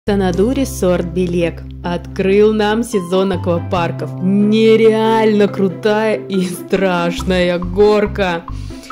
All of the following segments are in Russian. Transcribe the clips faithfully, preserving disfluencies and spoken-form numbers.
Санаду Resort Белек открыл нам сезон аквапарков. Нереально крутая и страшная горка.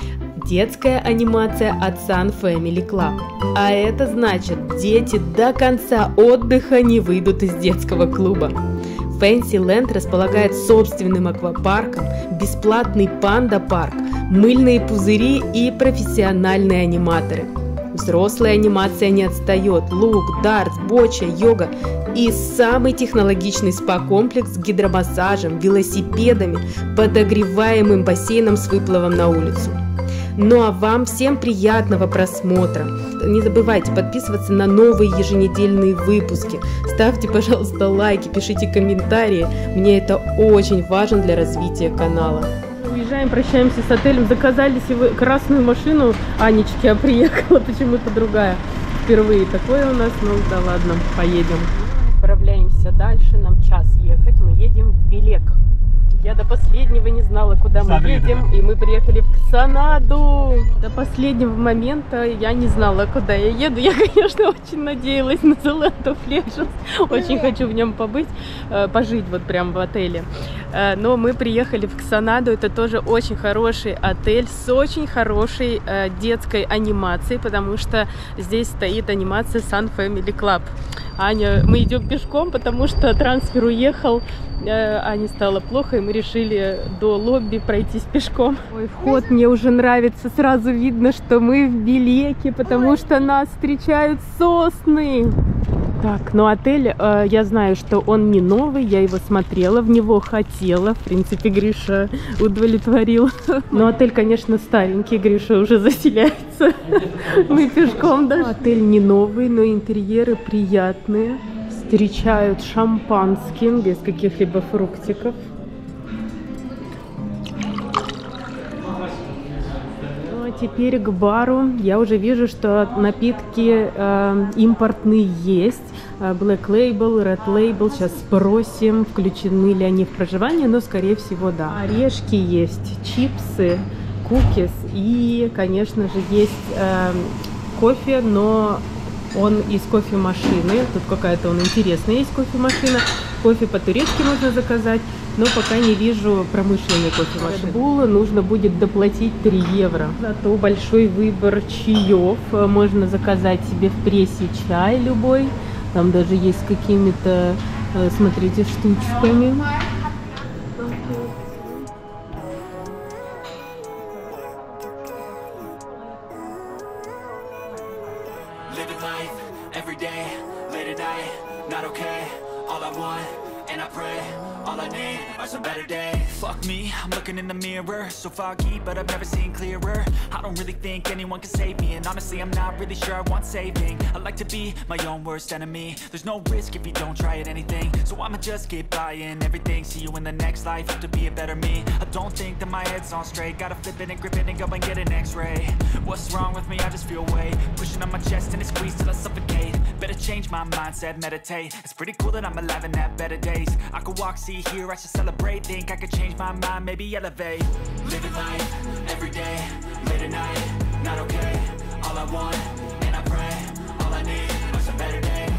Детская анимация от Sun Family Club. А это значит, дети до конца отдыха не выйдут из детского клуба. Fantasyland располагает собственным аквапарком, бесплатный панда-парк, мыльные пузыри и профессиональные аниматоры. Взрослая анимация не отстает. Лук, дартс, боча, йога и самый технологичный спа-комплекс с гидромассажем, велосипедами, подогреваемым бассейном с выплывом на улицу. Ну а вам всем приятного просмотра. Не забывайте подписываться на новые еженедельные выпуски. Ставьте, пожалуйста, лайки, пишите комментарии. Мне это очень важно для развития канала. Уезжаем, прощаемся с отелем. Заказали себе красную машину Анечки, а приехала почему-то другая. Впервые такое у нас. Ну да ладно, поедем. Отправляемся дальше. Нам час ехать. Мы едем в Белек. Я до последнего не знала, куда мы едем, и мы приехали в Ксанаду. До последнего момента я не знала, куда я еду. Я, конечно, очень надеялась на The Land of Legends. Очень хочу в нем побыть, пожить вот прям в отеле. Но мы приехали в Ксанаду. Это тоже очень хороший отель с очень хорошей детской анимацией, потому что здесь стоит анимация Sun Family Club. Аня, мы идем пешком, потому что трансфер уехал. Ане стало плохо, и мы решили до лобби пройтись пешком. Ой, вход мне уже нравится. Сразу видно, что мы в Белеке, потому что нас встречают сосны. Так, ну отель, э, я знаю, что он не новый, я его смотрела, в него хотела. В принципе, Гриша удовлетворил. Но отель, конечно, старенький, Гриша уже заселяется. Мы пешком даже. Отель не новый, но интерьеры приятные. Встречают шампанским, без каких-либо фруктиков. Ну а теперь к бару. Я уже вижу, что напитки э, импортные есть. Black Label, Red Label. Сейчас спросим, включены ли они в проживание, но скорее всего да. Орешки есть, чипсы, кукис и, конечно же, есть э, кофе, но он из кофемашины. Тут какая-то он интересная есть кофемашина. Кофе по-турецки можно заказать, но пока не вижу промышленной кофемашины. Булу нужно будет доплатить три евро. Зато большой выбор чаев. Можно заказать себе в прессе чай любой. Там даже есть с какими-то, смотрите, штучками. Fuck me, I'm looking in the mirror, so foggy, but I've never seen clearer. I don't really think anyone can save me, and honestly I'm not really sure I want saving. I like to be my own worst enemy. There's no risk if you don't try at anything, so I'ma just keep buying everything. See you in the next life, have to be a better me. I don't think that my head's on straight, gotta flip it and grip it and go and get an x-ray. What's wrong with me? I just feel weight pushing on my chest and it squeezes till I suffocate. Better change my mindset, meditate. It's pretty cool that I'm alive and have better days. I could walk, see, hear, I should celebrate. Think I could change my mind, maybe elevate. Living life, every day, late at night, not okay. All I want, and I pray, all I need are some better days.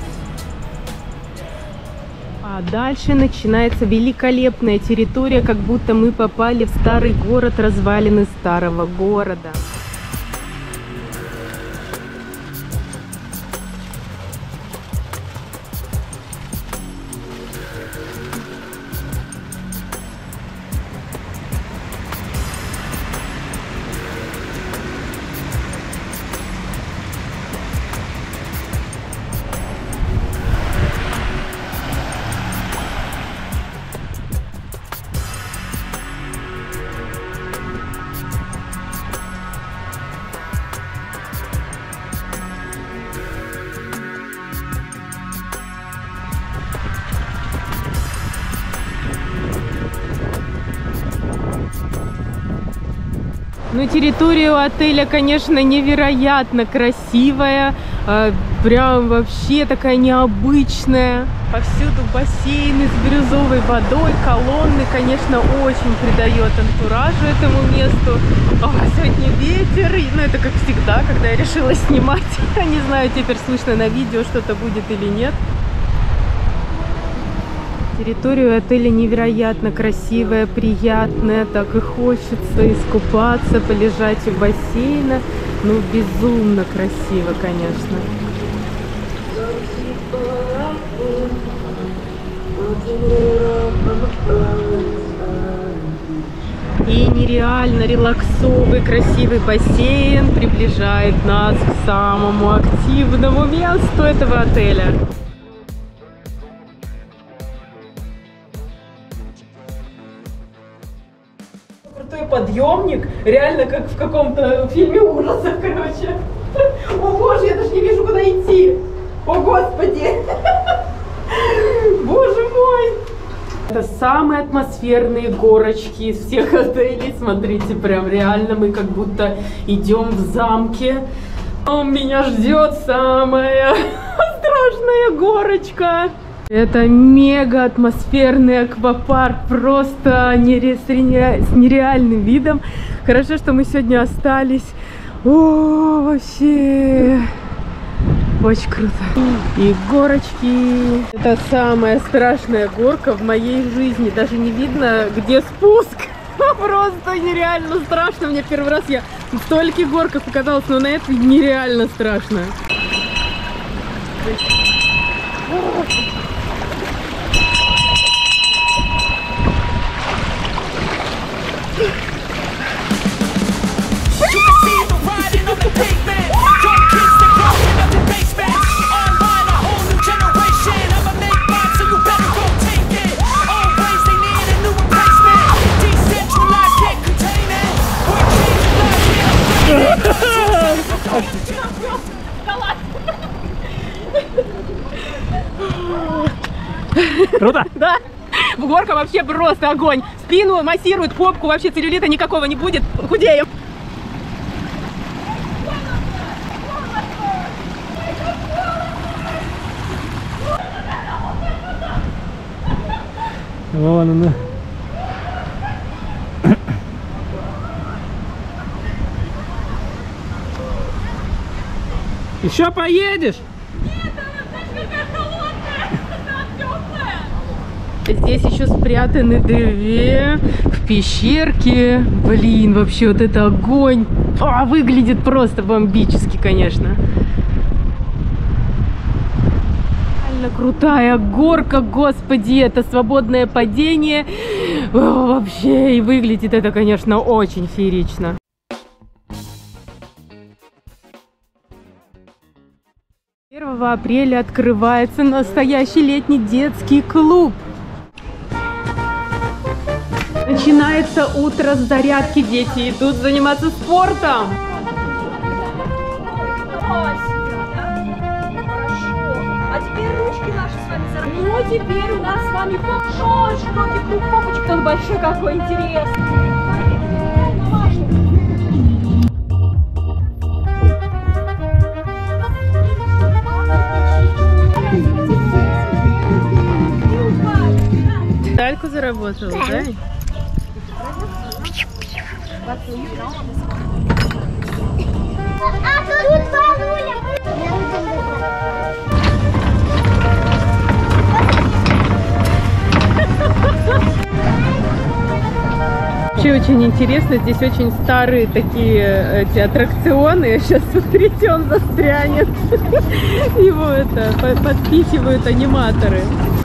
А дальше начинается великолепная территория, как будто мы попали в старый город, развалины старого города. Ну, территория у отеля, конечно, невероятно красивая. прям вообще такая необычная. Повсюду бассейны с бирюзовой водой, колонны, конечно, очень придает антуражу этому месту. О, сегодня ветер, ну это как всегда, когда я решила снимать. Не знаю, теперь слышно на видео, что-то будет или нет. Территория отеля невероятно красивая, приятная, так и хочется искупаться, полежать у бассейна. Ну, безумно красиво, конечно. И нереально релаксовый, красивый бассейн приближает нас к самому активному месту этого отеля. Крутой подъемник, реально как в каком-то фильме ужасов, короче. О боже, я даже не вижу, куда идти. О господи. Боже мой. Это самые атмосферные горочки из всех отелей. Смотрите, прям реально мы как будто идем в замке. Он меня ждет самая страшная горочка. Это мега атмосферный аквапарк, просто нере... с нереальным видом. Хорошо, что мы сегодня остались. О, вообще очень круто. И горочки. Это самая страшная горка в моей жизни. Даже не видно, где спуск. Просто нереально страшно. Мне первый раз я в стольких горках показалось, но на этой нереально страшно. Круто? Да. В горка вообще просто огонь. Спину массирует, попку, вообще целлюлита никакого не будет. Худеем. Вон она. Еще поедешь? Нет, она такая холодная. Здесь еще спрятаны две в пещерке. Блин, вообще вот это огонь. А, выглядит просто бомбически, конечно. Реально крутая горка, господи, это свободное падение. О, вообще, и выглядит это, конечно, очень феерично. первого апреля открывается настоящий летний детский клуб. Начинается утро с зарядки, дети идут заниматься спортом. А теперь ручки наши с вами заработали. Ну, теперь у нас с вами большой широкий круг попочек. Он большой, какой интересный. Тальку заработала, да? А тут бабуля! Вообще очень интересно, здесь очень старые такие эти аттракционы. Сейчас, смотрите, он застрянет. Его это подпихивают аниматоры.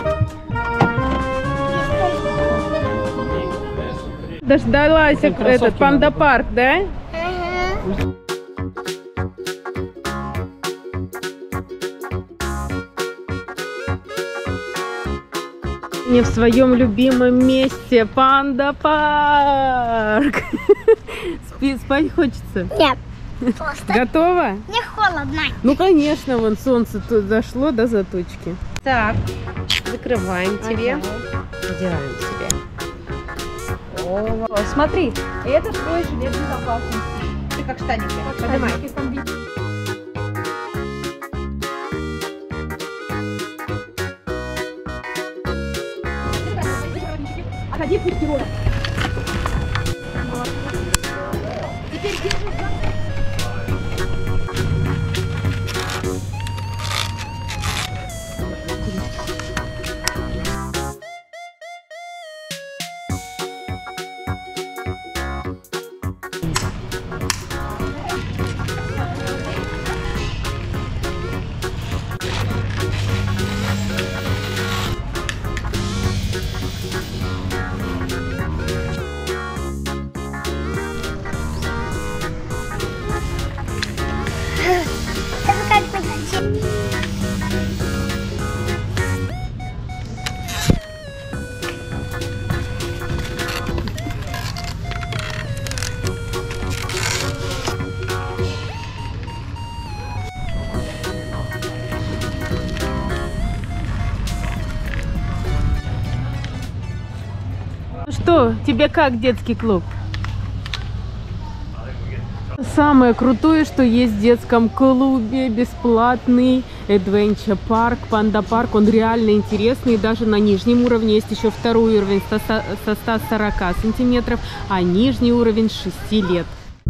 Дождалась этот панда-парк, да? Ага. Не в своем любимом месте, панда-парк. Спи, спать хочется? Нет. Просто Готова? мне холодно. Ну конечно, вон солнце тут зашло до заточки. Так, закрываем тебе, надеваем тебе. О, смотри, это твой жилет безопасности. Ты как штаники. Поднимай. Ходи вперед. Теперь держи за... Это как бы... Ну что, тебе как детский клуб? Самое крутое, что есть в детском клубе, бесплатный Adventure Park, Панда Парк, он реально интересный, даже на нижнем уровне есть еще второй уровень со ста сорока сантиметров, а нижний уровень с шести лет.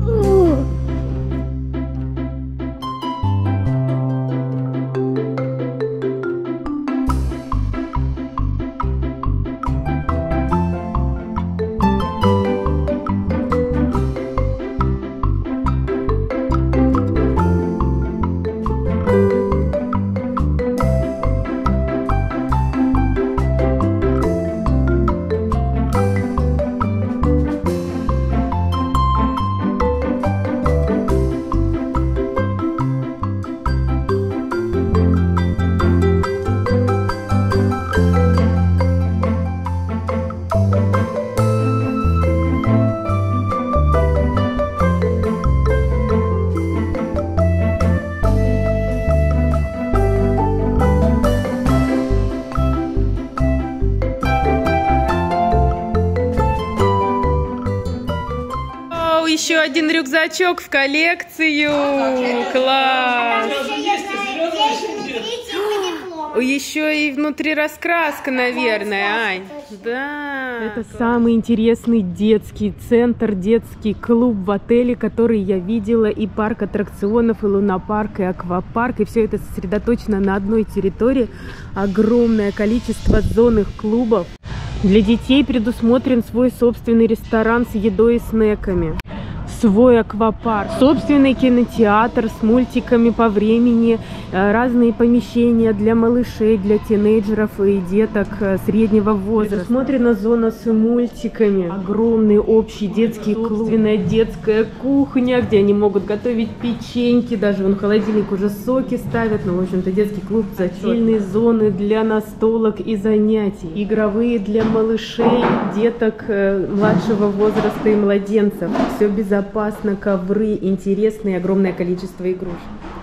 Еще один рюкзачок в коллекцию. Класс! Еще и внутри раскраска, наверное, Ань. Да. Это самый интересный детский центр, детский клуб в отеле, который я видела. И парк аттракционов, и лунопарк, и аквапарк. И все это сосредоточено на одной территории. Огромное количество зонных клубов. Для детей предусмотрен свой собственный ресторан с едой и снеками. Свой аквапарк, собственный кинотеатр с мультиками по времени, разные помещения для малышей, для тинейджеров и деток среднего возраста. Предусмотрена зона с мультиками, огромный общий детский клуб, собственная детская кухня, где они могут готовить печеньки, даже вон в холодильник уже соки ставят. Ну, в общем-то, детский клуб, отдельные зоны для настолок и занятий, игровые для малышей, деток младшего возраста и младенцев. Все безопасно. Опасно, ковры, интересные, огромное количество игрушек.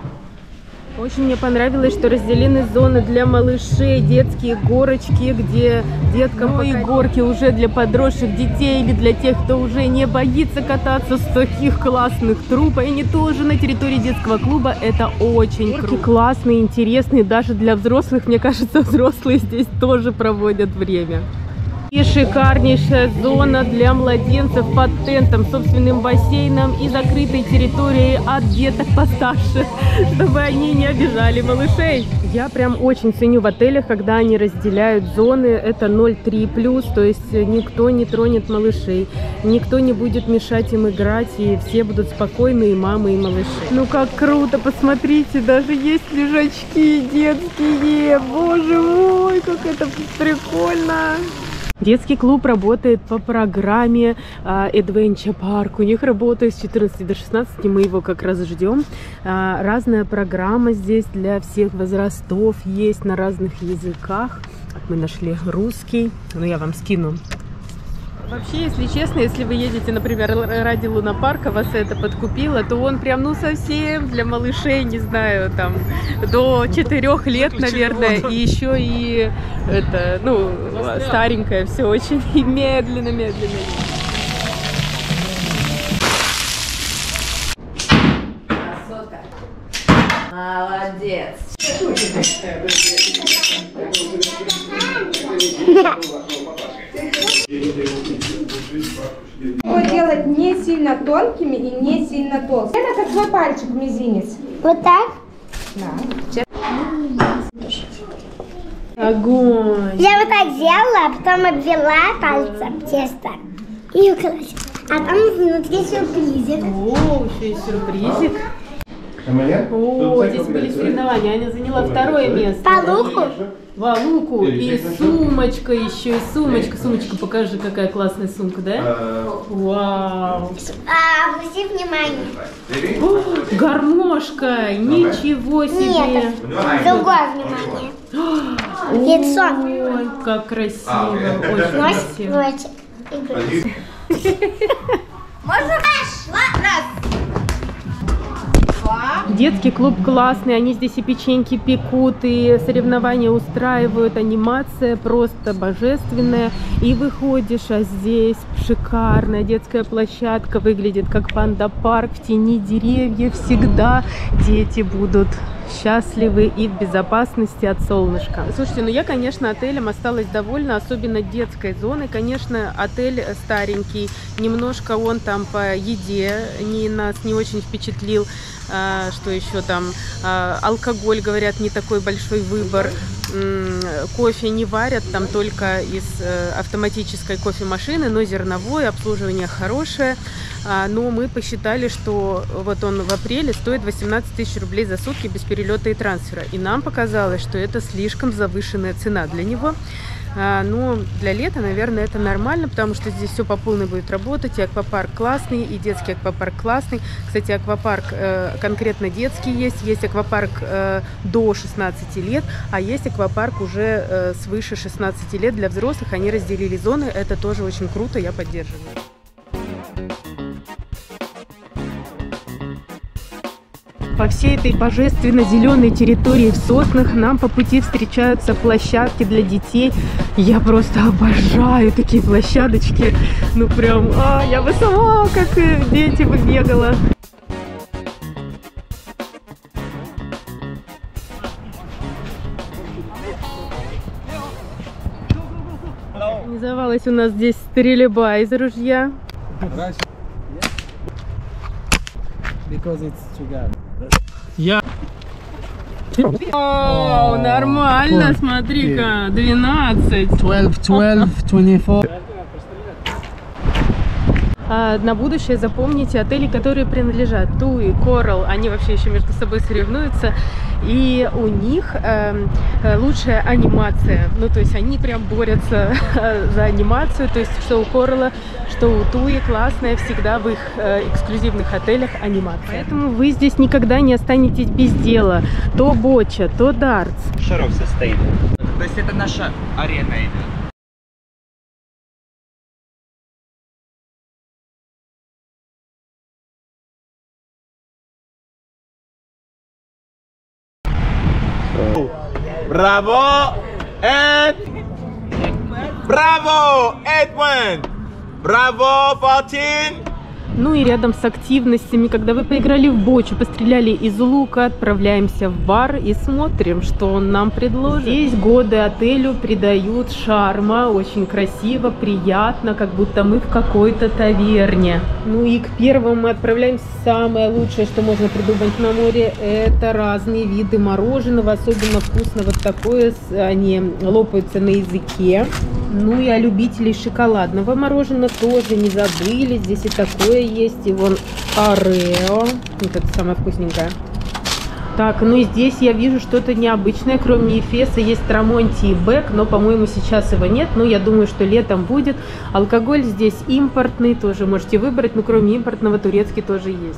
Очень мне понравилось, что разделены зоны для малышей, детские горочки, где деткам ну, и горки уже для подросших детей или для тех, кто уже не боится кататься с таких классных труб. И они тоже на территории детского клуба. Это очень круто. Классные, интересные, даже для взрослых. Мне кажется, взрослые здесь тоже проводят время. И шикарнейшая зона для младенцев под тентом, собственным бассейном и закрытой территорией от деток постарше, чтобы они не обижали малышей. Я прям очень ценю в отелях, когда они разделяют зоны. Это ноль три плюс, то есть никто не тронет малышей, никто не будет мешать им играть, и все будут спокойны, и мамы, и малыши. Ну как круто, посмотрите, даже есть лежачки детские. Боже мой, как это прикольно! Детский клуб работает по программе uh, Adventure Park. У них работает с четырнадцати до шестнадцати, мы его как раз ждем. Uh, разная программа здесь для всех возрастов, есть на разных языках. Мы нашли русский, но я вам скину. Вообще, если честно, если вы едете, например, ради лунопарка, вас это подкупило, то он прям, ну, совсем для малышей, не знаю, там, до четырёх лет, наверное, и еще и, это, ну, старенькое все очень медленно-медленно. Молодец. Его делать не сильно тонкими и не сильно толстыми. Это как твой пальчик, мизинец. Вот так? Да. Огонь! Я вот так сделала, а потом обвела пальцем тесто и украсила. А там внутри сюрпризик. О, еще и сюрпризик. О, здесь были соревнования. Аня заняла второе место. По луку? По луку. И сумочка еще, и сумочка. Сумочка, покажи, какая классная сумка, да? Вау. А, обрати внимание. О, гармошка. Ничего себе. Нет, другое внимание. Лицо. Ой, как красиво. Очень Носик, красиво. носик. Можно раз? Детский клуб классный, они здесь и печеньки пекут, и соревнования устраивают, анимация просто божественная. И выходишь, а здесь шикарная детская площадка, выглядит как панда-парк, в тени деревьев всегда дети будут счастливы и в безопасности от солнышка. Слушайте, ну я, конечно, отелем осталась довольна, особенно детской зоной. Конечно, отель старенький, немножко он там по еде не, нас не очень впечатлил. А, что еще там? А, алкоголь, говорят, не такой большой выбор. М-м, кофе не варят, там только из э, автоматической кофемашины, но зерновое, обслуживание хорошее. А, но мы посчитали, что вот он в апреле стоит восемнадцать тысяч рублей за сутки без перелета и трансфера. И нам показалось, что это слишком завышенная цена для него. А, но для лета, наверное, это нормально, потому что здесь все по полной будет работать. И аквапарк классный, и детский аквапарк классный. Кстати, аквапарк э, конкретно детский есть. Есть аквапарк э, до шестнадцати лет, а есть аквапарк уже э, свыше шестнадцати лет для взрослых. Они разделили зоны. Это тоже очень круто, я поддерживаю. По всей этой божественно-зеленой территории в соснах нам по пути встречаются площадки для детей. Я просто обожаю такие площадочки. Ну прям, а, я бы сама, как дети, бы бегала. Организовалась у нас здесь стрельба из ружья. Я. О, нормально, смотри-ка, двенадцать. двенадцать, двенадцать, двадцать четыре. А на будущее запомните отели, которые принадлежат Туи, Coral, они вообще еще между собой соревнуются, и у них э, лучшая анимация, ну то есть они прям борются за анимацию, то есть что у Coral, что у Туи классная всегда в их э, эксклюзивных отелях анимация. Поэтому вы здесь никогда не останетесь без дела, то боча, то дартс. Шаров состоит. То есть это наша арена идет. Браво, Эд! Браво, Эдвин! Браво, Фортин! Ну и рядом с активностями, когда вы поиграли в бочу, постреляли из лука, отправляемся в бар и смотрим, что он нам предложит. Здесь годы отелю придают шарма, очень красиво, приятно, как будто мы в какой-то таверне. Ну и к первому мы отправляемся. Самое лучшее, что можно придумать на море, это разные виды мороженого, особенно вкусно вот такое, они лопаются на языке. Ну и о любителей шоколадного мороженого тоже не забыли, здесь и такое есть, и вон Орео, вот это самое вкусненькое. Так, ну и здесь я вижу что-то необычное, кроме Эфеса есть Трамонти и Бек, но, по-моему, сейчас его нет, но я думаю, что летом будет. Алкоголь здесь импортный, тоже можете выбрать, но кроме импортного турецкий тоже есть.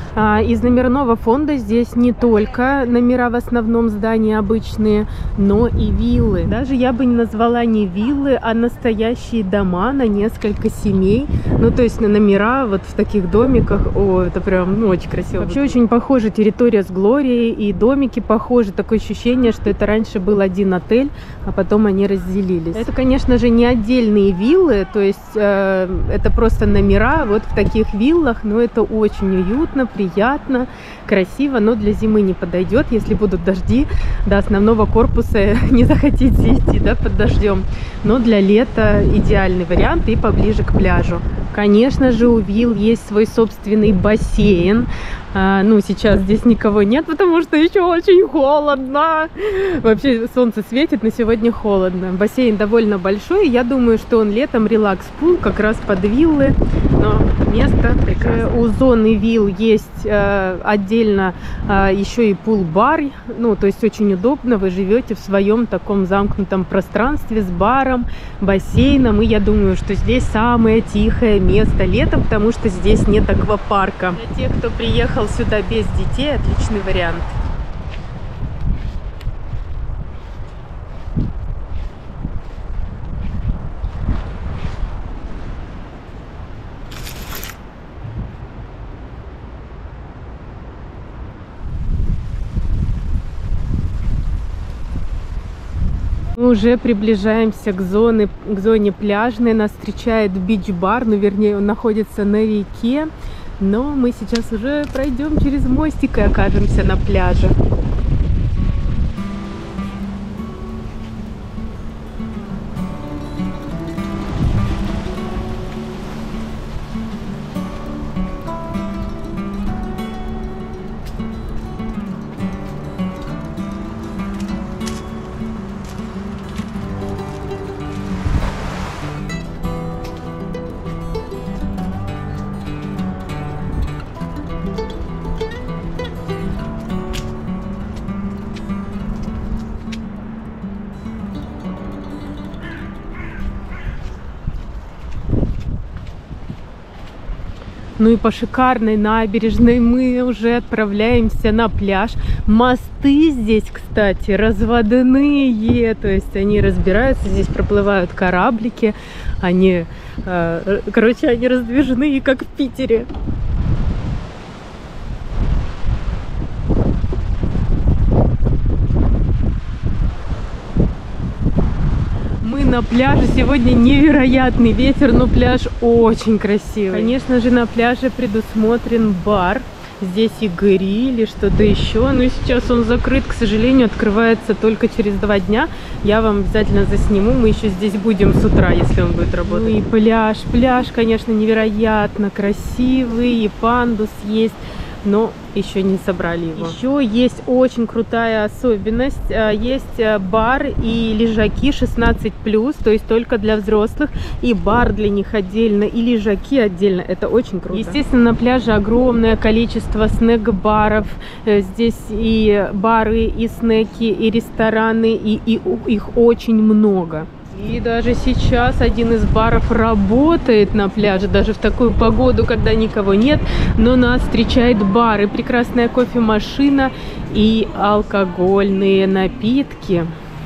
Из номерного фонда здесь не только номера в основном здании обычные, но и виллы. Даже я бы не назвала не виллы, а настоящие дома на несколько семей. Ну, то есть на номера вот в таких домиках. О, это прям, ну, очень красиво. Вообще очень похожа территория с Глорией, и домики похожи. Такое ощущение, что это раньше был один отель, а потом они разделились. Это, конечно же, не отдельные виллы, то есть э, это просто номера вот в таких виллах, но это очень уютно, приятно, красиво, но для зимы не подойдет, если будут дожди, до основного корпуса не захотите идти, да, под дождем. Но для лета идеальный вариант и поближе к пляжу. Конечно же, у вилл есть свой собственный бассейн. А, ну, сейчас здесь никого нет, потому что еще очень холодно. Вообще солнце светит, но сегодня холодно. Бассейн довольно большой, я думаю, что он летом релакс-пул, как раз под виллы, но место прекрасное. У зоны вилл есть э, отдельно э, еще и пул-бар, ну, то есть очень удобно, вы живете в своем таком замкнутом пространстве с баром, бассейном, и я думаю, что здесь самое тихое место летом, потому что здесь нет аквапарка. Для тех, кто приехал сюда без детей, отличный вариант. Мы уже приближаемся к зоне, к зоне пляжной. Нас встречает бич-бар, ну, вернее, он находится на реке. Но мы сейчас уже пройдем через мостик и окажемся на пляже. Ну и по шикарной набережной мы уже отправляемся на пляж. Мосты здесь, кстати, разводные, то есть они разбираются, здесь проплывают кораблики, они, э, короче, они раздвижные, как в Питере. На пляже сегодня невероятный ветер, но пляж очень красивый. Конечно же, на пляже предусмотрен бар. Здесь и гриль, и что-то еще. Но сейчас он закрыт, к сожалению, открывается только через два дня. Я вам обязательно засниму. Мы еще здесь будем с утра, если он будет работать. Ну и пляж. Пляж, конечно, невероятно красивый. И пандус есть. Но еще не собрали его. Еще есть очень крутая особенность. Есть бар и лежаки шестнадцать плюс, то есть только для взрослых. И бар для них отдельно, и лежаки отдельно. Это очень круто. Естественно, на пляже огромное количество снэк-баров. Здесь и бары, и снеки, и рестораны, и, и их очень много. И даже сейчас один из баров работает на пляже, даже в такую погоду, когда никого нет, но нас встречает бар и прекрасная кофемашина, и алкогольные напитки.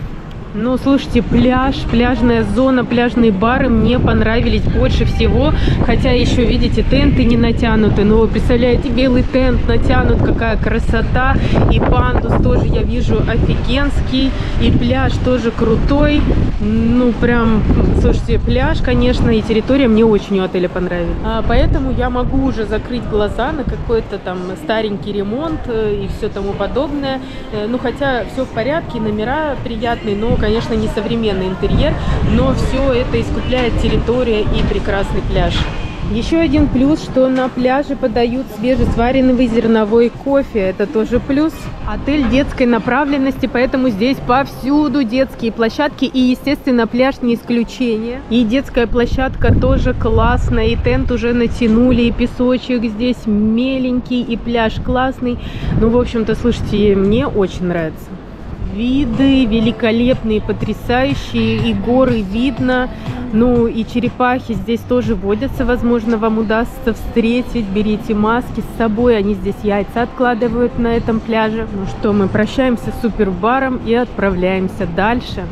Ну, слушайте, пляж, пляжная зона, пляжные бары мне понравились больше всего. Хотя еще, видите, тенты не натянуты. Но, представляете, белый тент натянут, какая красота. И пандус тоже, я вижу, офигенский. И пляж тоже крутой. Ну, прям, слушайте, пляж, конечно, и территория мне очень у отеля понравилась. А, поэтому я могу уже закрыть глаза на какой-то там старенький ремонт и все тому подобное. Ну, хотя все в порядке, номера приятные, но, конечно, не современный интерьер, но все это искупляет территория и прекрасный пляж. Еще один плюс, что на пляже подают свежесваренный зерновой кофе. Это тоже плюс. Отель детской направленности, поэтому здесь повсюду детские площадки. И, естественно, пляж не исключение. И детская площадка тоже классная. И тент уже натянули, и песочек здесь меленький, и пляж классный. Ну, в общем-то, слушайте, мне очень нравится. Виды великолепные, потрясающие, и горы видно. Ну и черепахи здесь тоже водятся, возможно, вам удастся встретить. Берите маски с собой, они здесь яйца откладывают на этом пляже. Ну что, мы прощаемся с супербаром и отправляемся дальше.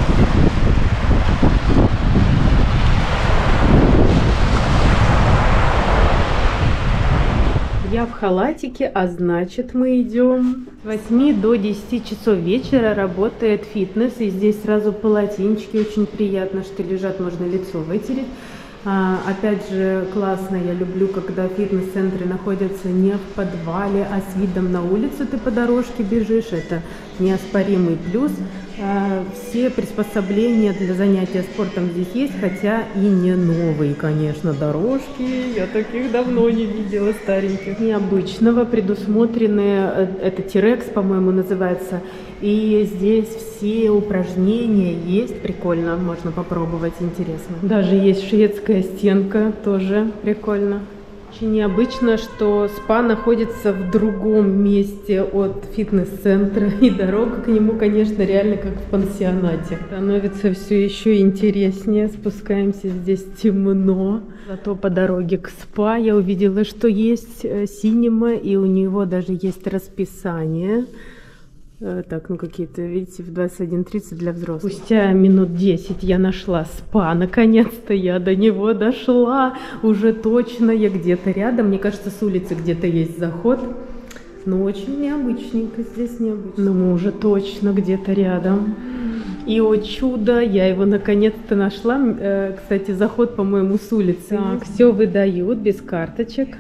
Я в халатике, а значит мы идем. С восьми до десяти часов вечера работает фитнес, и здесь сразу полотенчики, очень приятно, что лежат, можно лицо вытереть. А, опять же, классно, я люблю, когда фитнес-центры находятся не в подвале, а с видом на улицу ты по дорожке бежишь, это неоспоримый плюс. А, все приспособления для занятия спортом здесь есть, хотя и не новые, конечно, дорожки, я таких давно не видела, стареньких. Необычного предусмотрены, это T-Rex, по-моему, называется, и здесь все упражнения есть, прикольно, можно попробовать, интересно. Даже есть шведская стенка, тоже прикольно. Очень необычно, что спа находится в другом месте от фитнес-центра, и дорога к нему, конечно, реально как в пансионате. Становится все еще интереснее, спускаемся, здесь темно. Зато по дороге к спа я увидела, что есть синема, и у него даже есть расписание. Так, ну какие-то, видите, в двадцать один тридцать для взрослых. Спустя минут десять я нашла спа, наконец-то я до него дошла, уже точно, я где-то рядом, мне кажется, с улицы где-то есть заход, но очень необычненько, здесь необычно. Но мы уже точно где-то рядом. И, о чудо, я его наконец-то нашла, кстати, заход, по-моему, с улицы. Так, все выдают без карточек.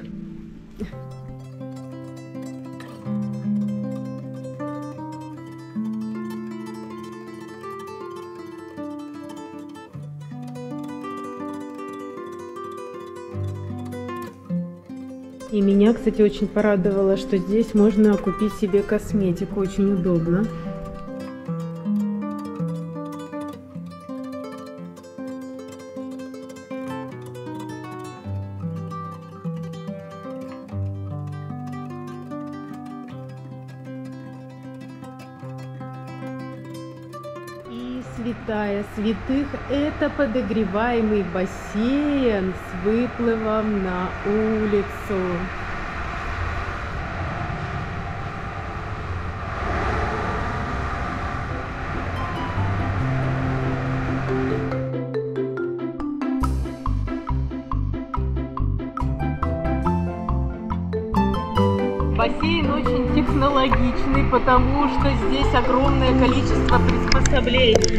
И меня, кстати, очень порадовало, что здесь можно купить себе косметику, очень удобно. И святая святых — это подогреваемый бассейн с выплывом на улицу. Бассейн очень технологичный, потому что здесь огромное количество приспособлений.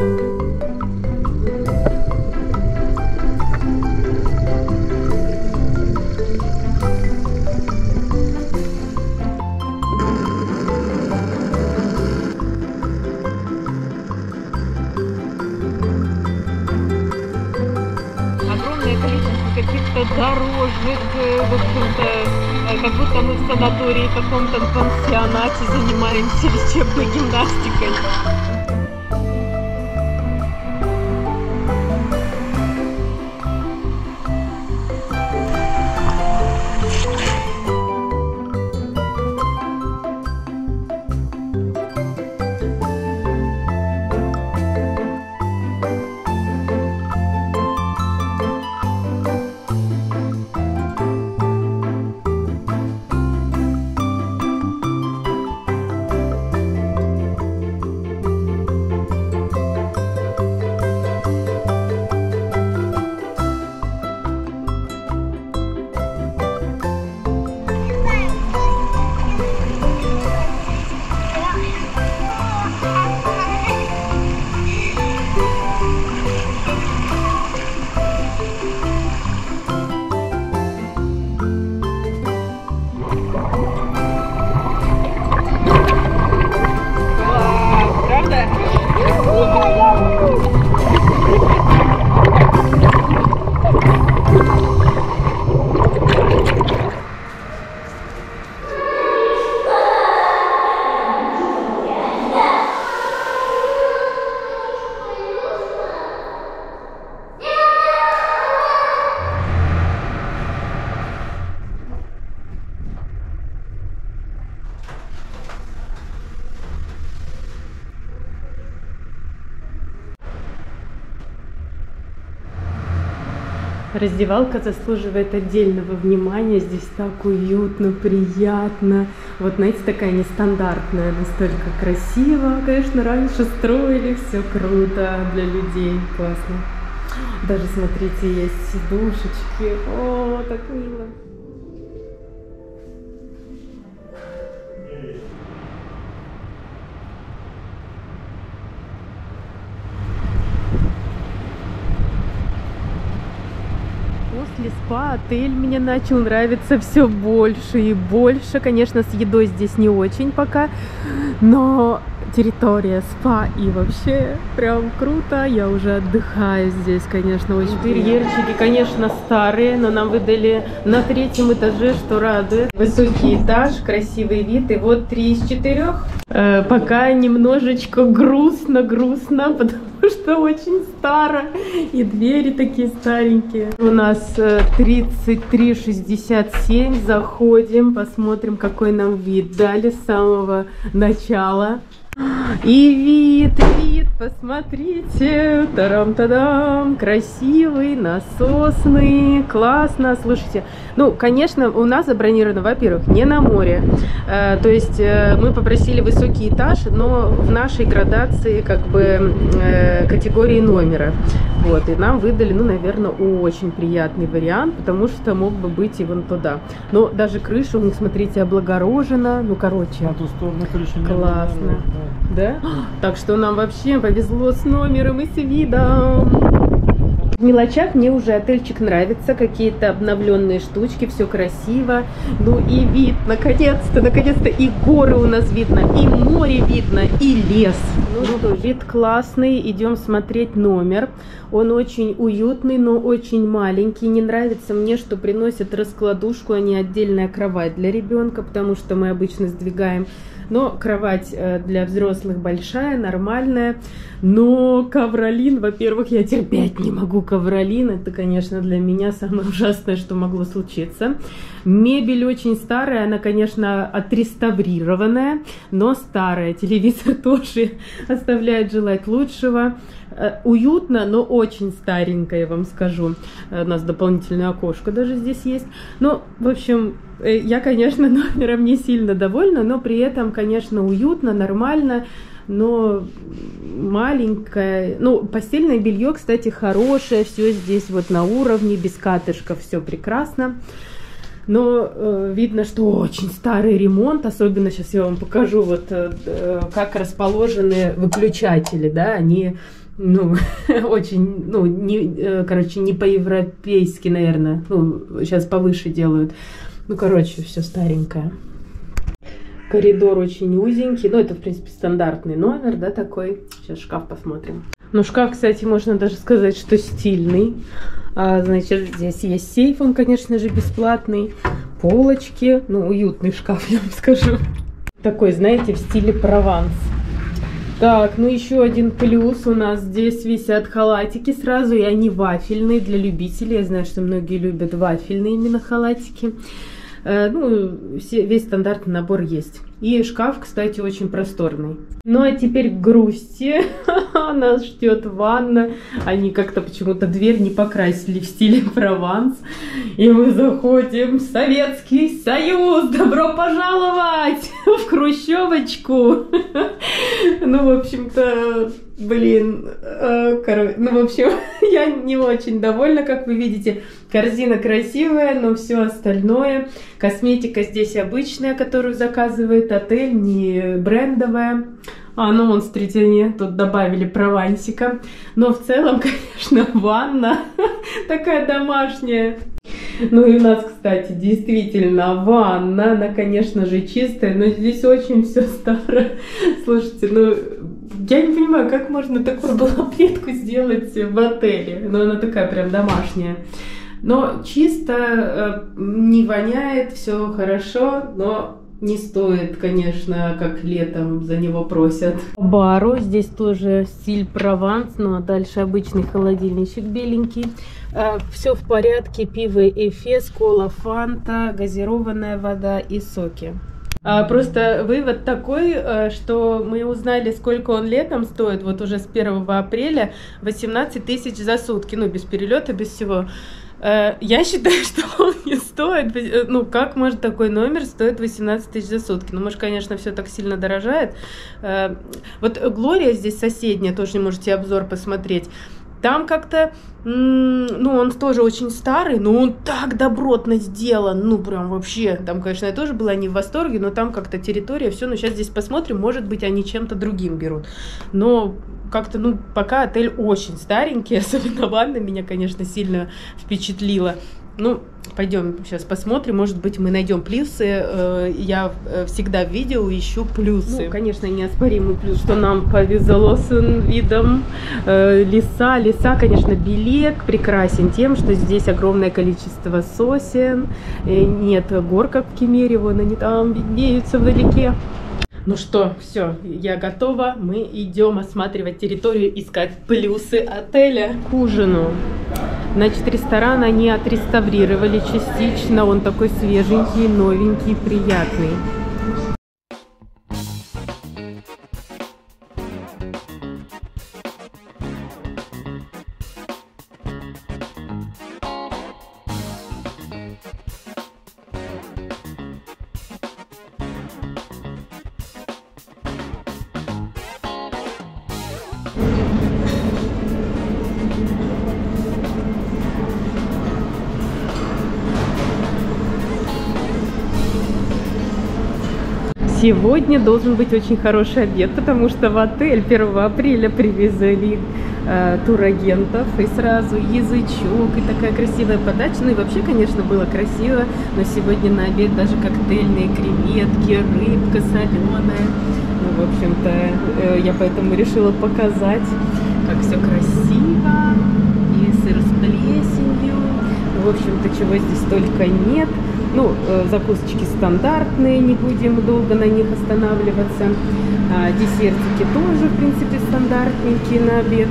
Огромное количество каких-то дорожных, в общем-то, как будто мы в санатории, в каком-то пансионате занимаемся лечебной гимнастикой. Раздевалка заслуживает отдельного внимания. Здесь так уютно, приятно. Вот, знаете, такая нестандартная, настолько красиво. Конечно, раньше строили, все круто для людей. Классно. Даже, смотрите, есть сидушечки. О, так мило. После спа отель мне начал нравиться все больше и больше. Конечно, с едой здесь не очень пока, но территория спа и вообще прям круто. Я уже отдыхаю здесь, конечно, очень. Интерьерчики, конечно, старые, но нам выдали на третьем этаже, что радует. Высокий этаж, красивый вид, и вот три из четырех. Э, пока немножечко грустно-грустно, потому что очень старо, и двери такие старенькие. У нас тридцать три шестьдесят семь, заходим, посмотрим, какой нам вид дали с самого начала. И вид, вид, посмотрите, тарам-тадам, красивый, насосный, классно. Слушайте, ну, конечно, у нас забронировано, во-первых, не на море, э, то есть э, мы попросили высокий этаж, но в нашей градации, как бы, э, категории номера, вот, и нам выдали, ну, наверное, очень приятный вариант, потому что мог бы быть и вон туда. Но даже крыша у них, смотрите, облагорожена, ну, короче, На ту сторону крыши не классно. было, Да? Так что нам вообще повезло с номером и с видом. В мелочах мне уже отельчик нравится, какие-то обновленные штучки, все красиво. Ну и вид, наконец-то, наконец-то и горы у нас видно, и море видно, и лес. Ну что, вид классный, идем смотреть номер. Он очень уютный, но очень маленький. Не нравится мне, что приносят раскладушку, а не отдельная кровать для ребенка, потому что мы обычно сдвигаем. Но кровать для взрослых большая, нормальная. Но ковролин, во-первых, я терпеть не могу ковролин. Это, конечно, для меня самое ужасное, что могло случиться. Мебель очень старая, она, конечно, отреставрированная, но старая. Телевизор тоже оставляет желать лучшего. Уютно, но очень старенькая, я вам скажу. У нас дополнительное окошко даже здесь есть. Ну, в общем, я, конечно, номером не сильно довольна, но при этом, конечно, уютно, нормально, но маленькое. Ну, постельное белье, кстати, хорошее, все здесь вот на уровне, без катышков, все прекрасно. Но э, видно, что очень старый ремонт, особенно сейчас я вам покажу, вот э, как расположены выключатели, да, они, ну, очень, ну, не, э, короче, не по-европейски, наверное, ну, сейчас повыше делают. Ну, короче, все старенькое. Коридор очень узенький, ну, это, в принципе, стандартный номер, да, такой. Сейчас шкаф посмотрим. Ну, шкаф, кстати, можно даже сказать, что стильный. А, значит, здесь есть сейф, он, конечно же, бесплатный. Полочки, ну, уютный шкаф, я вам скажу. Такой, знаете, в стиле Прованс. Так, ну еще один плюс. У нас здесь висят халатики сразу, и они вафельные для любителей. Я знаю, что многие любят вафельные именно халатики. Ну, все, весь стандартный набор есть. И шкаф, кстати, очень просторный. Ну, а теперь к грусти. Нас ждет ванна. Они как-то почему-то дверь не покрасили в стиле Прованс. И мы заходим в Советский Союз. Добро пожаловать в хрущевочку. Ну, в общем-то, блин, короче, ну, в общем, я не очень довольна, как вы видите. Корзина красивая, но все остальное. Косметика здесь обычная, которую заказывает отель, не брендовая. А, ну, вон, смотрите, они тут добавили провансика. Но в целом, конечно, ванна такая домашняя. Ну и у нас, кстати, действительно ванна. Она, конечно же, чистая, но здесь очень все старо. Слушайте, ну, я не понимаю, как можно такую балаплитку сделать в отеле. Но она такая прям домашняя. Но чисто, не воняет, все хорошо, но не стоит, конечно, как летом за него просят. Бару здесь тоже стиль Прованс, ну а дальше обычный холодильничек беленький. Все в порядке, пиво Эфес, кола Фанта, газированная вода и соки. Просто вывод такой, что мы узнали, сколько он летом стоит, вот уже с первого апреля, восемнадцать тысяч за сутки, ну без перелета, без всего. Я считаю, что он не стоит, ну, как может такой номер стоить восемнадцать тысяч за сутки? Ну, может, конечно, все так сильно дорожает. Вот Глория здесь соседняя, тоже можете обзор посмотреть. Там как-то, ну, он тоже очень старый, но он так добротно сделан, ну, прям вообще. Там, конечно, я тоже была не в восторге, но там как-то территория, все. Но сейчас здесь посмотрим, может быть, они чем-то другим берут. Но как-то, ну, пока отель очень старенький, особенно ванна меня, конечно, сильно впечатлила. Ну, пойдем сейчас посмотрим, может быть, мы найдем плюсы. Я всегда в видео ищу плюсы. Ну, конечно, неоспоримый плюс, что нам повезло с видом. Леса, леса, конечно, Белек прекрасен тем, что здесь огромное количество сосен. Нет гор, как в Кемере, вон они там виднеются вдалеке. Ну что, все, я готова. Мы идем осматривать территорию, искать плюсы отеля. К ужину. Значит, ресторан они отреставрировали частично. Он такой свеженький, новенький, приятный. Сегодня должен быть очень хороший обед, потому что в отель первого апреля привезли э, турагентов, и сразу язычок, и такая красивая подача. Ну и вообще, конечно, было красиво, но сегодня на обед даже коктейльные креветки, рыбка соленая. Ну, в общем-то, э, я поэтому решила показать, как все красиво, и сыр с плесенью. В общем-то, чего здесь только нет. Ну, э, закусочки стандартные, не будем долго на них останавливаться. А, десертики тоже, в принципе, стандартненькие на обед.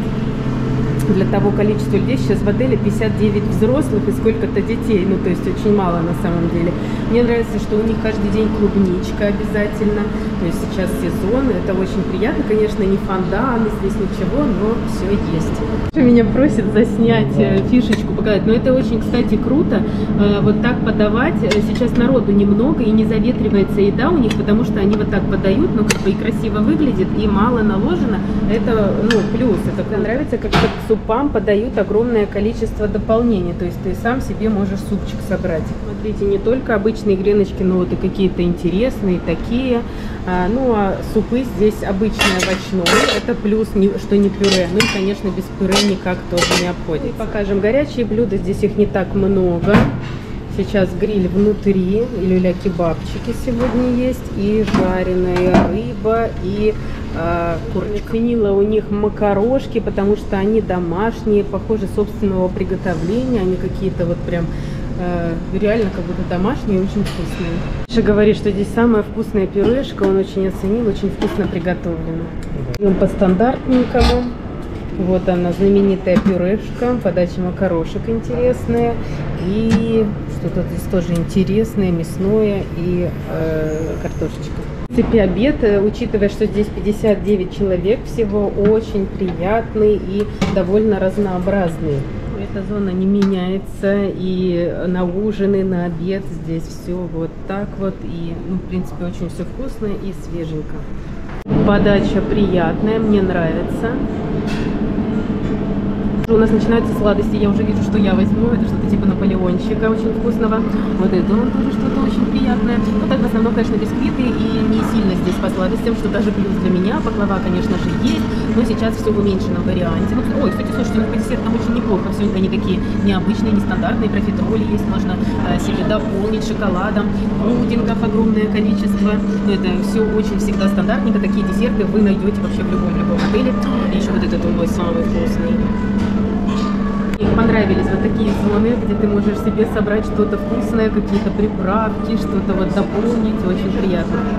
Для того количества людей сейчас в отеле пятьдесят девять взрослых и сколько-то детей. Ну, то есть очень мало на самом деле. Мне нравится, что у них каждый день клубничка обязательно. То есть сейчас сезон, это очень приятно. Конечно, не фондан, здесь ничего, но все есть. Меня просят заснять фишечку, показать. Но это очень, кстати, круто. Вот так подавать. Сейчас народу немного и не заветривается еда у них, потому что они вот так подают, но как бы и красиво выглядит, и мало наложено. Это, ну, плюс. Это мне нравится, как к супам подают огромное количество дополнений. То есть ты сам себе можешь супчик собрать. Смотрите, не только обычные греночки, но вот и какие-то интересные такие. А, ну, а супы здесь обычные овощные. Это плюс, не, что не пюре. Ну и, конечно, без пюре никак тоже не обходится. Покажем горячие блюда. Здесь их не так много. Сейчас гриль внутри, люля-кебабчики сегодня есть, и жареная рыба, и э, курочка. Ценила у них макарошки, потому что они домашние, похоже, собственного приготовления, они какие-то вот прям э, реально как будто домашние, очень вкусные. Миша говорит, что здесь самая вкусная пюрешка, он очень оценил, очень вкусно приготовлено. Идем по стандартненькому. Вот она, знаменитая пюрешка, подача макарошек интересная, и что-то здесь тоже интересное, мясное, и э, картошечка. В принципе, обед, учитывая, что здесь пятьдесят девять человек всего, очень приятный и довольно разнообразный. Эта зона не меняется, и на ужин, и на обед здесь все вот так вот, и, ну, в принципе, очень все вкусно и свеженько. Подача приятная, мне нравится. У нас начинаются сладости, я уже вижу, что я возьму, это что-то типа наполеончика очень вкусного. Вот это тоже что-то очень приятное. Ну так в основном, конечно, бисквиты, и не сильно здесь по сладостям, что даже плюс для меня. Баклава, конечно же, есть, но сейчас все в уменьшенном варианте. Ну, ой, кстати, слушайте, ну по десертам очень неплохо, все они такие необычные, нестандартные, профитроли есть, можно э, себе дополнить шоколадом, пудингов огромное количество. Ну, это все очень всегда стандартненько, такие десерты вы найдете вообще в любом, любом отеле. И еще вот этот мой самый вкусный. Мне понравились вот такие зоны, где ты можешь себе собрать что-то вкусное, какие-то приправки, что-то вот дополнить, очень приятно.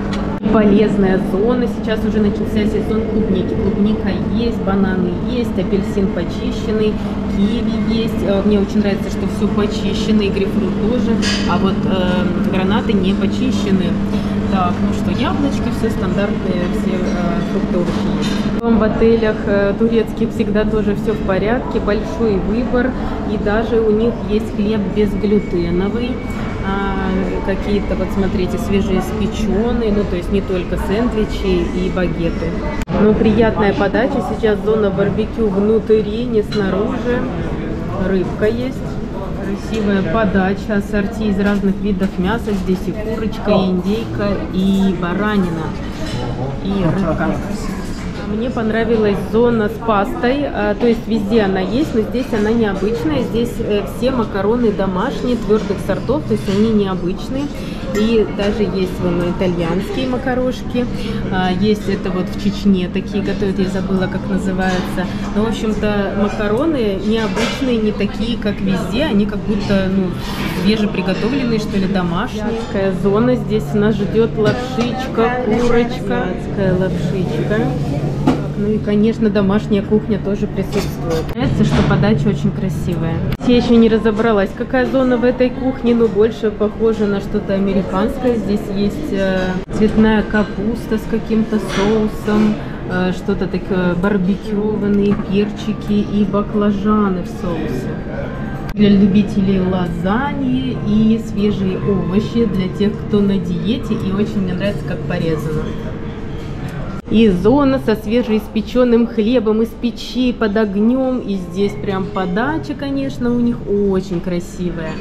полезная зона. Сейчас уже начался сезон клубники. Клубника есть, бананы есть, апельсин почищенный, киви есть. Мне очень нравится, что все почищено, и грейпфрут тоже, а вот э, гранаты не почищены. Так, ну что, яблочки все стандартные, все э, фрукты, овощи есть. В отелях э, турецких всегда тоже все в порядке, большой выбор, и даже у них есть хлеб безглютеновый. А, какие-то, вот смотрите, свежеиспеченные, ну то есть не только сэндвичи и багеты. Ну, приятная подача, сейчас зона барбекю внутри, не снаружи. Рыбка есть, красивая подача, ассорти из разных видов мяса, здесь и курочка, и индейка, и баранина, и рыбка. Мне понравилась зона с пастой, то есть везде она есть, но здесь она необычная. Здесь все макароны домашние, твердых сортов, то есть они необычные. И даже есть вон итальянские макарошки, есть это вот в Чечне такие готовят, я забыла, как называется. Но, в общем-то, макароны необычные, не такие, как везде, они как будто, ну, свежеприготовленные, что ли, домашние. Зона здесь нас ждет лапшичка, курочка, лапшичка. Ну и, конечно, домашняя кухня тоже присутствует. Нравится, что подача очень красивая. Я еще не разобралась, какая зона в этой кухне, но больше похоже на что-то американское. Здесь есть э, цветная капуста с каким-то соусом, э, что-то такое барбекюванные перчики и баклажаны в соусе. Для любителей лазаньи и свежие овощи, для тех, кто на диете, и очень мне нравится, как порезано. И зона со свежеиспеченным хлебом из печи под огнем. И здесь прям подача, конечно, у них очень красивая.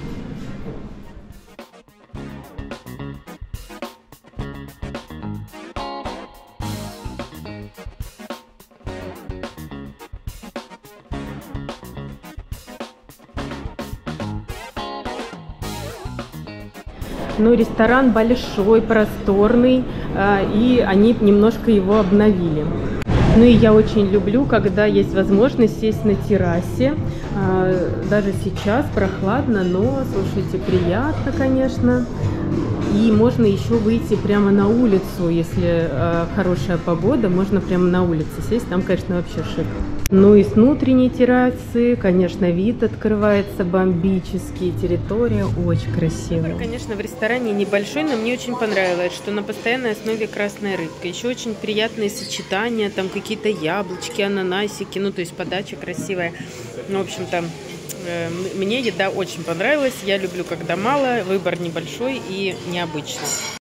Но ресторан большой, просторный, и они немножко его обновили. Ну и я очень люблю, когда есть возможность сесть на террасе. Даже сейчас прохладно, но, слушайте, приятно, конечно. И можно еще выйти прямо на улицу, если хорошая погода, можно прямо на улице сесть, там, конечно, вообще шик. Ну и с внутренней террасы, конечно, вид открывается бомбический, территория очень красивая. Конечно, в ресторане небольшой, но мне очень понравилось, что на постоянной основе красная рыбка. Еще очень приятные сочетания, там какие-то яблочки, ананасики, ну то есть подача красивая. Ну, в общем-то, мне еда очень понравилась, я люблю, когда мало, выбор небольшой и необычный.